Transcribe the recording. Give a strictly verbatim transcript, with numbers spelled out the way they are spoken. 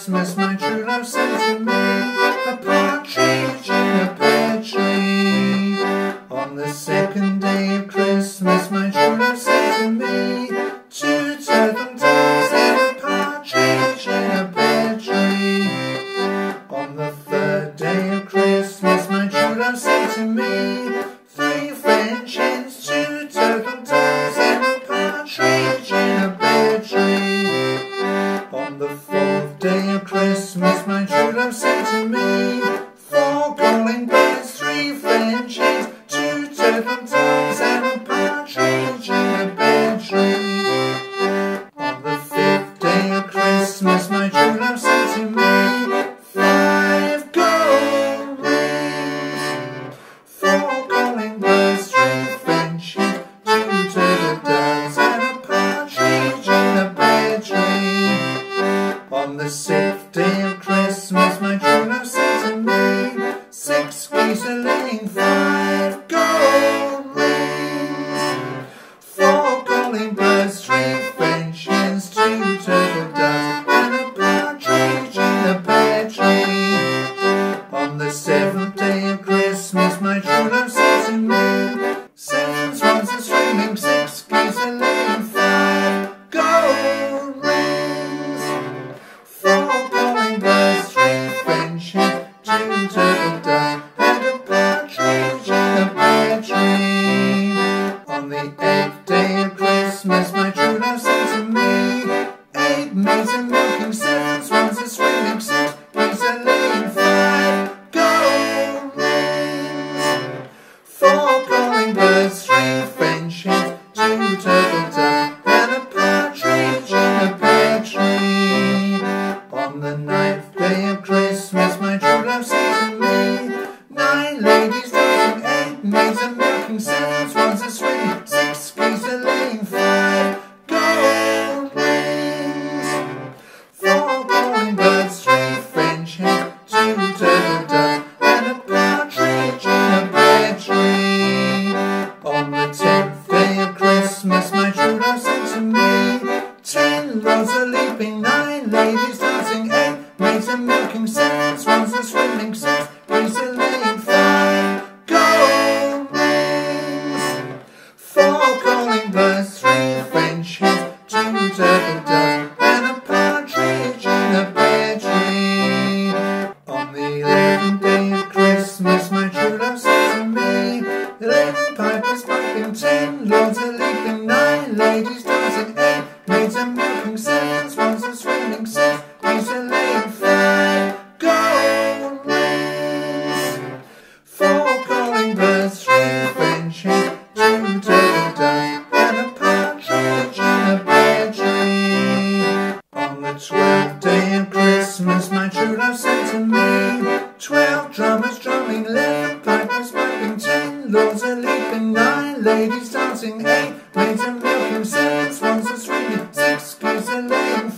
Christmas my true love sent to me a partridge in a pear tree. On the second day of Christmas my true love sent to me two turtle-doves and a partridge in a pear tree. On the third day of Christmas my true love sent to me three French hens, two turtle-doves and a partridge in a pear tree. On the fourth day of Christmas my true love sent to me four calling birds, three French hens, two turtle-doves and a partridge in a pear tree. On the fifth day of Christmas my true love sent to me five gold rings, four calling birds, three French hens, two turtle-doves and a partridge in a pear tree. On the sixth day of Christmas my true love sent to me six geese a laying, five gold rings, four calling birds, three French hens, two turtle-doves and a partridge in a pear tree. On the seventh day of Christmas my true love sent to me seven swans a swimming, six geese a laying, five gold rings, four calling birds, three French hens, two turtle-doves and a partridge in a pear tree. On the eighth day of Christmas my true love sent to me eight maids a milking, seven swans a swimming, six geese a laying, five gold rings, four calling birds, three French hens, two turtle-doves and a partridge in a pear tree. On the ninth day of Christmas my true love sent to me nine ladies dancing, eight maids a milking, seven swans a swimming, six geese a laying, five gold rings, four calling birds, three French hens, two turtle-doves and a partridge in a pear tree. On the tenth day of Christmas my true love sent to me ten lords a leaping, nine ladies dancing, eight maids a milking, seven swans a swimming, six geese a laying, five gold rings, four calling birds, three French hens, two turtle-doves and a partridge in a pear tree. On the eleventh day of Christmas my true love sent to me eleven pipers piping, ten lords a leaping, nine ladies dancing, eight maids a milking, seven swans a swimming, six geese a laying, five gold rings, four calling birds, three French hens, two turtle-doves and a partridge in a pear tree. On the twelfth day of Christmas my true love sent to me twelve drummers drumming, eleven pipers piping, ten lords a leaping, nine ladies dancing, eight maids a milking, seven swans a swimming, six geese a laying,